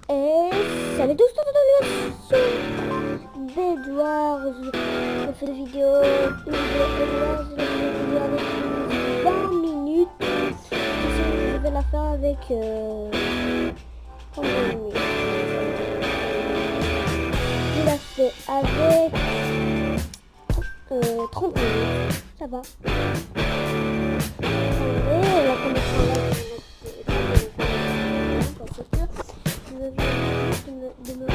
Et salut tous, sur Bedwars. On fait des vidéos, une vidéo Bedwars, une vidéo avec 20 minutes. Je vais la faire avec combien de minutes? Je la fais avec 30 minutes, ça va. Et la connexion là, parce que je veux juste de me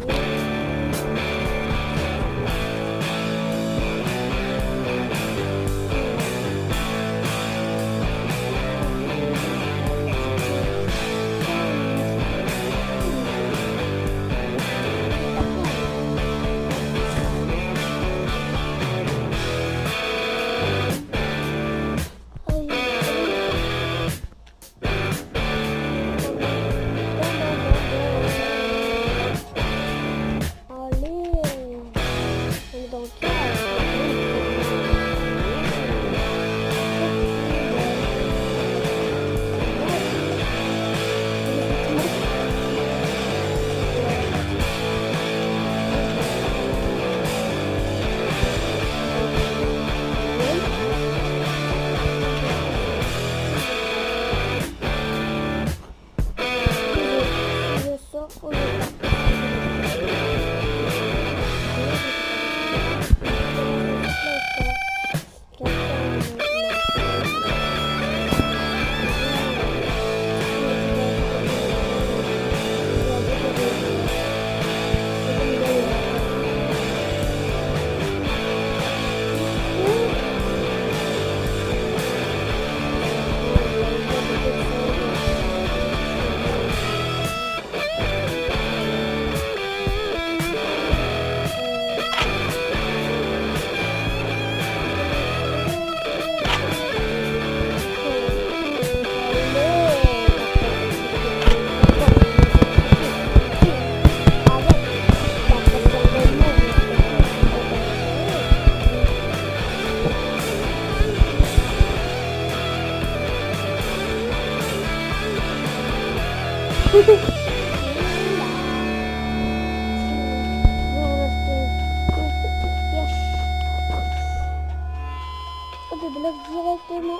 directement.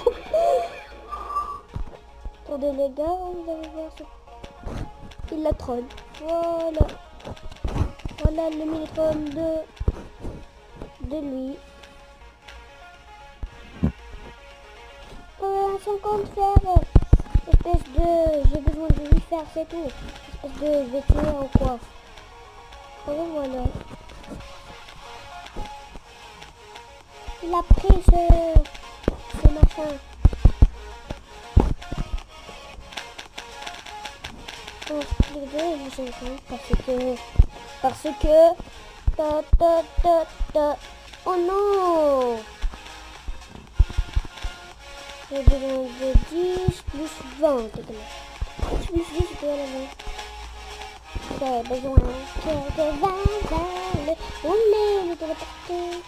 Attendez les gars, vous allez voir ça. Il la troll. Voilà. Voilà le mini-troll de lui. 50 faire. Espèce de... J'ai besoin de lui faire, c'est tout. Espèce de vétérinaire ou quoi. Et voilà. Il a pris ce machin. On se plie de parce que oh non, j'ai besoin de 10 plus 20 plus 10 je dois l'avoir. J'ai besoin de 20 on est de la partie.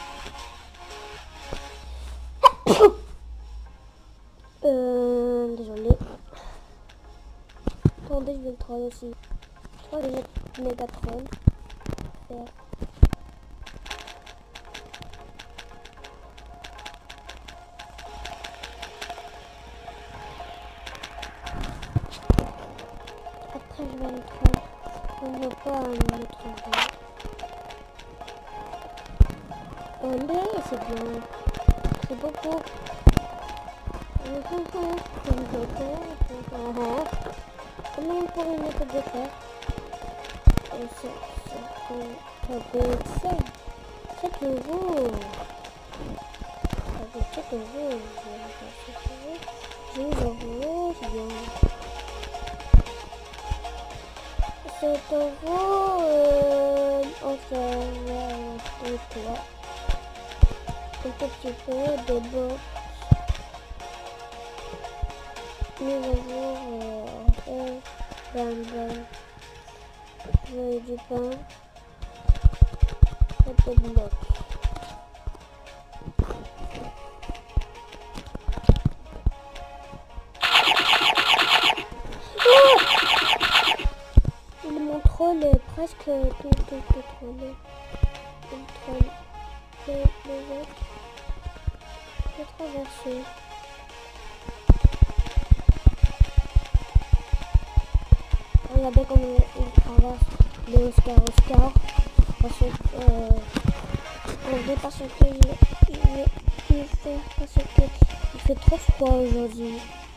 Désolé. Attendez, je vais le troll aussi. Je crois que je vais le méga troll. Faire. Après, je vais le troll. On ne va pas me trouver. Allez, c'est bien. C'est beaucoup. Combien pour une méthode de faire? Ça peut être 7 euros. Ça peut être 7 euros. 10 euros, c'est bien. 7 euros, on fait quoi? Un petit peu de box. Nous avons du pain et de blocs. presque tout trembler. Il tremble. Les autres. Je vais traverser. Regardez comme il traverse le Oscar. Parce que parce qu'il fait trop froid aujourd'hui.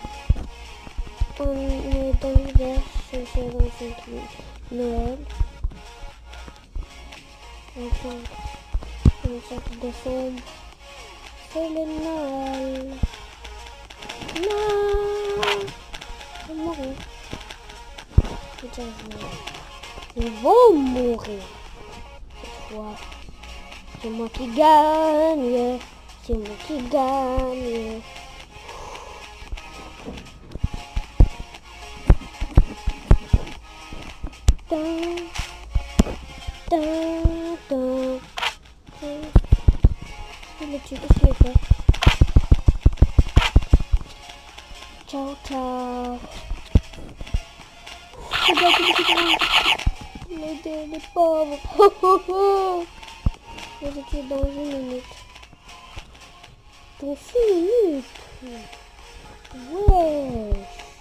On est dans l'hiver, c'est 25 Noël. 25 décembre, c'est le Noël. Non, je vais mourir. Putain, ils vont mourir. C'est moi qui gagne. C'est moi qui gagne. Il est tué, qu'est-ce qu'il fait? Ciao, ciao. M'aider les pauvres. Je vais tuer dans 1 minute. Dans 6 minutes. Ouais.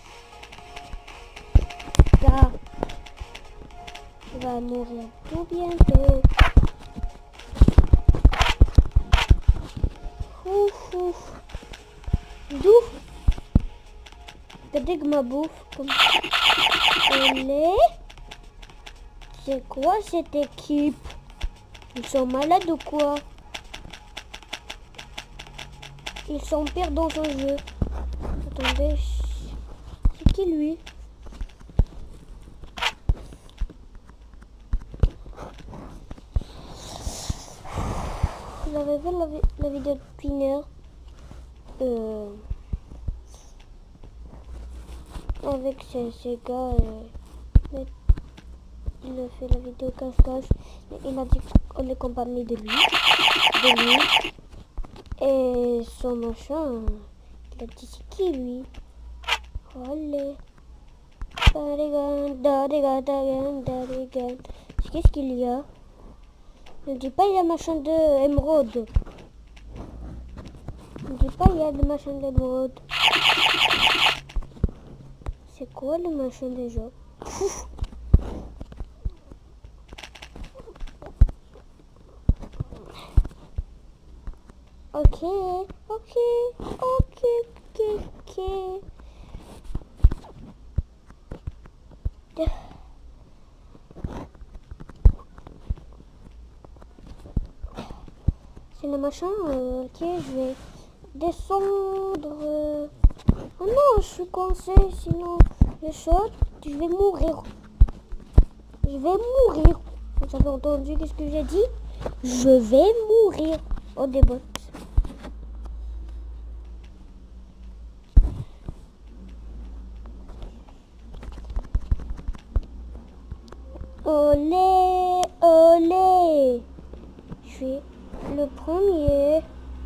Ça. Il va mourir tout bientôt. Ouf, ouf. D'où? Regardez que ma bouffe comme elle est. C'est quoi cette équipe? Ils sont malades ou quoi? Ils sont pires dans ce jeu. Attendez. C'est qui lui? Vous avez vu la vidéo de Pinner avec ces gars il a fait la vidéo cache-cache, mais il a dit qu'on est compagnie de lui et son machin, il a dit c'est qui lui? Allez, qu'est-ce qu'il y a? Ne dis pas il y a machin de émeraude. Ne dis pas il y a de machin d'émeraude. C'est quoi le machin déjà? Pouf. Ok. C'est le machin, ok, je vais descendre. Oh non, je suis coincé, sinon je saute, je vais mourir. Vous avez entendu qu'est-ce que j'ai dit? Je vais mourir. Oh, des bottes. Olé, olé. Je suis le premier.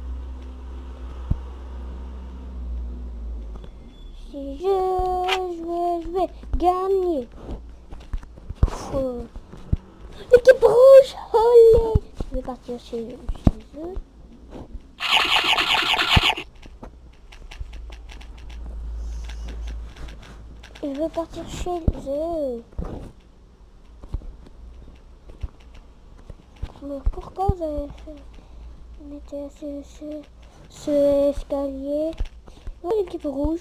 Si je vais gagner. L'équipe rouge, olé. Je vais partir chez eux. Je vais partir chez eux. Mais pourquoi vous avez fait mettre ce escalier? Où est l'équipe rouge?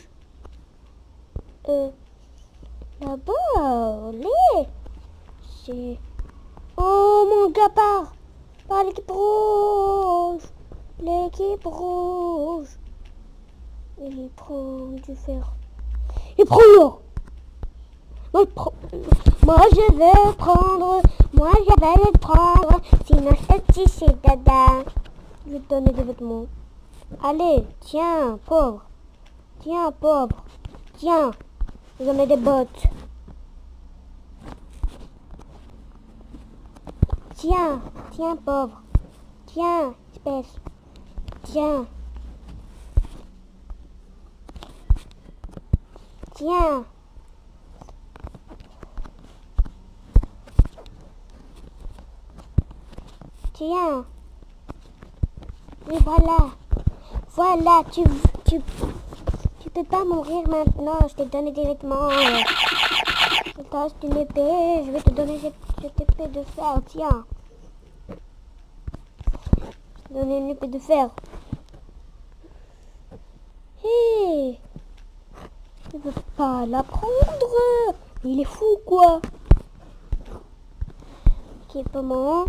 Là-bas, olé. C'est... Oh mon gars part. Par l'équipe rouge. L'équipe rouge. Il prend du fer. Il prend l'eau. Moi je vais prendre. Moi je vais le prendre. Sinon c'est dada. Je vais te donner des vêtements. Allez, tiens, pauvre. Tiens, pauvre. Tiens. J'en ai des bottes. Tiens, tiens, pauvre. Tiens, espèce. Tiens. Tiens. Tiens. Et voilà. Voilà, tu peux pas mourir maintenant. Je t'ai donné des vêtements. Je t'ai une épée. Je vais te donner cette épée de fer. Tiens. Je vais te donner une épée de fer. Hé, je veux pas la prendre. Il est fou quoi. Équipement.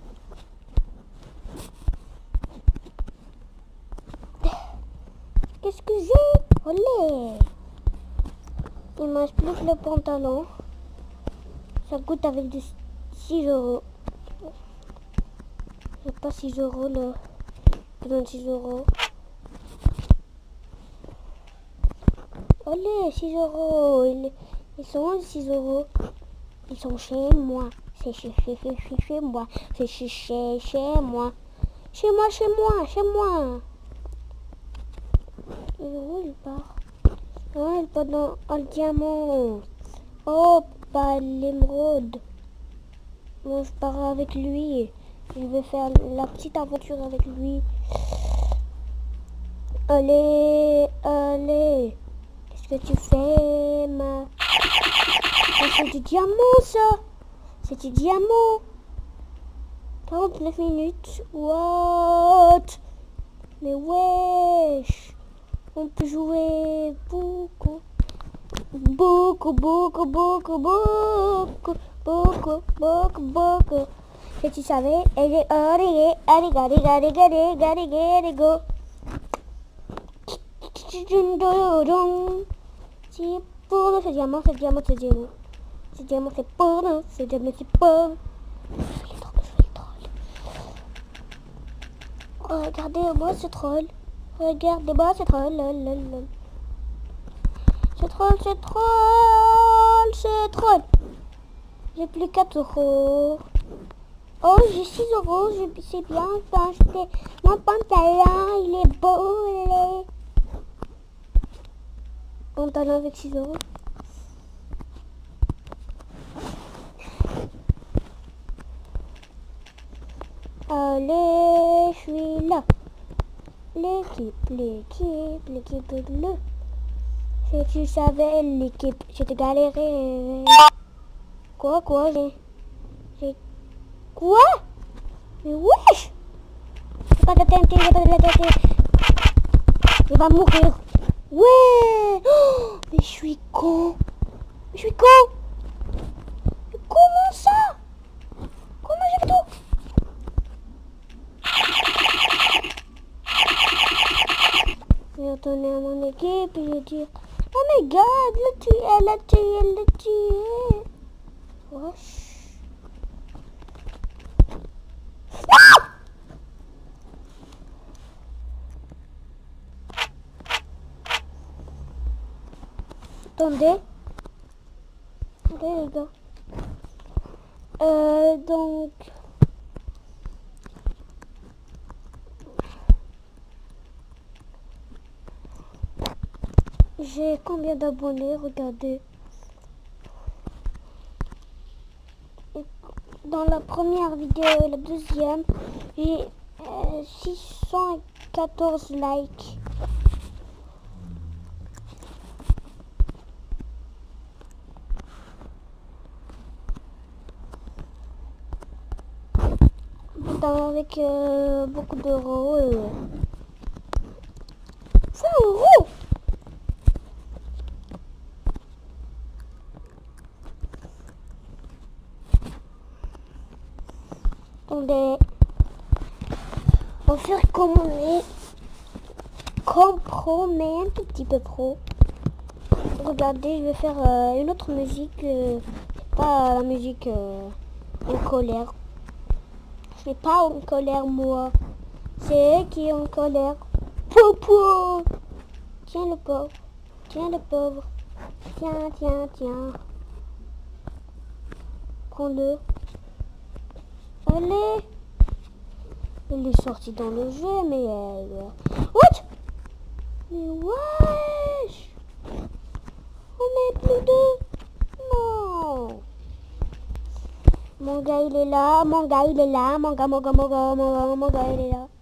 Qu'est-ce que j'ai? Olé. Il me reste plus que le pantalon. Ça coûte avec du 6 euros. J'ai pas 6 euros là. Je donne 6 euros. Olé, 6 euros. Ils sont où les 6 euros? Ils sont chez moi. C'est chez moi. C'est chez moi. Chez moi. Et où il part? Oh, il part dans le diamant. Oh, pas l'émeraude. Moi, je pars avec lui. Je vais faire la petite aventure avec lui. Allez. Qu'est-ce que tu fais, ma... Oh, c'est du diamant, ça. C'est du diamant. 49 minutes. What? Mais wesh. On peut jouer beaucoup. Si tu savais, elle est go. C'est pour nous, ce diamant. Ce diamant, c'est pour nous. Ce diamant, c'est pour nous. Regardez-moi ce troll. Regardez-moi ce troll. Ce troll. J'ai plus 4 euros. Oh, j'ai 6 euros. C'est bien. Mon pantalon, il est beau. Pantalon avec 6 euros. Allez, je suis là. L'équipe bleue. Si tu savais l'équipe, j'ai galéré. Quoi, j'ai... Quoi? Mais wesh! J'ai pas de tête. Il va mourir. Ouais! Oh, mais je suis con. Mais comment ça? Comment j'ai fait tout? Je vais retourner à mon équipe et je vais dire: oh my god, elle l'a tué. Wesh. Ah! Attendez les gars. Donc... J'ai combien d'abonnés? Regardez. Dans la première vidéo et la deuxième, j'ai 614 likes. Avec beaucoup d'euros. 100 euros. Attendez. On va faire comme pro, mais un tout petit peu pro. Regardez, je vais faire une autre musique. Pas la musique en colère. Je suis pas en colère, moi. C'est eux qui est en colère. Popo! Tiens le pauvre. Tiens. Prends-le. Allez. Il est sorti dans le jeu, mais... What? Mais wesh! On met plus de... Non! Mon gars il est là, mon gars il est là, mon gars il est là.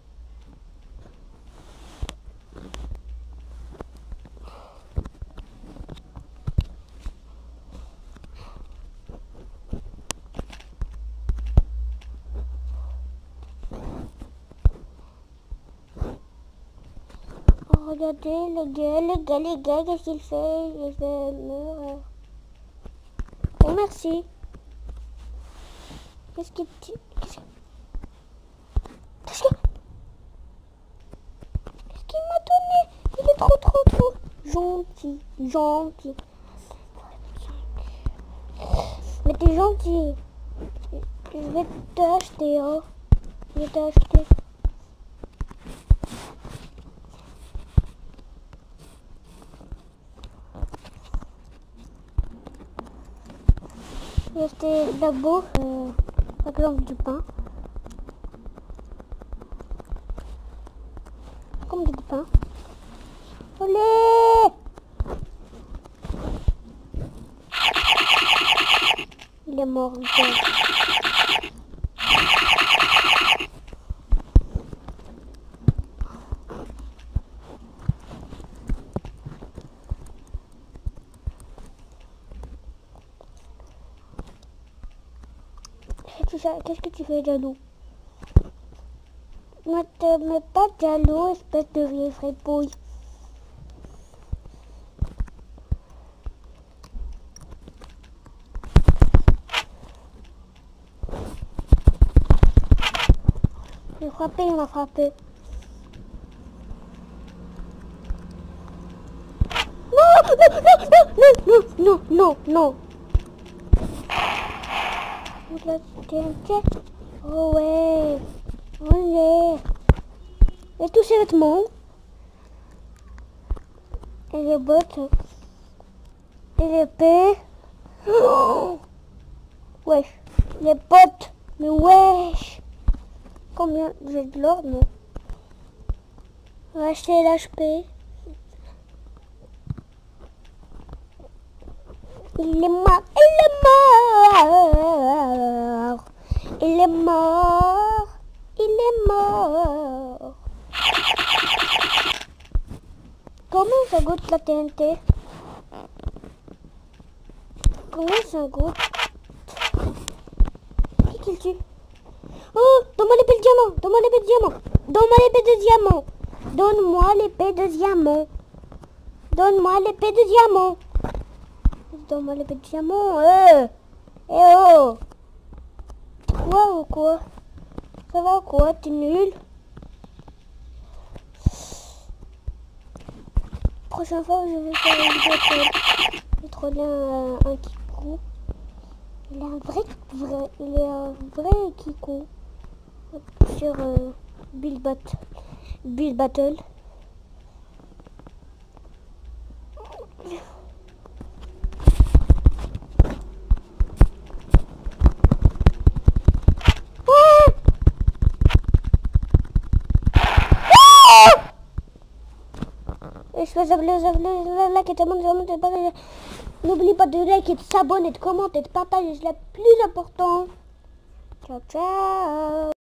Oh, regardez les gars, qu'est-ce qu'il fait? Il fait mourir. Oh merci. Qu'est-ce qu'il dit? Qu'est-ce qu'il m'a donné? Il est trop gentil. Mais t'es gentil. Je vais t'acheter, hein. Je vais t'acheter. Je vais acheter de la bouffe, par exemple du pain. Comme du pain. Olé! Il est mort. Qu'est-ce que tu fais, jaloux? Ne te mets pas jaloux, espèce de vieille fripouille. Il m'a frappé. Non. Oh ouais. Et tous ces vêtements. Et les bottes. Et l'épée. Oh, wesh. Les bottes. Mais wesh. Combien? J'ai de l'or, non? On va acheter l'HP. Il est mort. Comment ça goûte la TNT? Comment ça goûte? Qui qu'il tue? Oh, donne-moi l'épée de diamant. Donne-moi l'épée de diamant. Donne-moi l'épée de diamant. Donne-moi l'épée de diamant. Donne-moi l'épée de diamant. Donne-moi l'épée de diamant. Eh oh. Quoi ou quoi? Ça va ou quoi? T'es nul? Prochaine fois, je vais faire une vidéo. Je vais troller un Kikou. Il est un vrai Kikou. Sur Build Battle. N'oublie pas de liker, de s'abonner, de commenter, de partager, c'est le plus important. Ciao, ciao.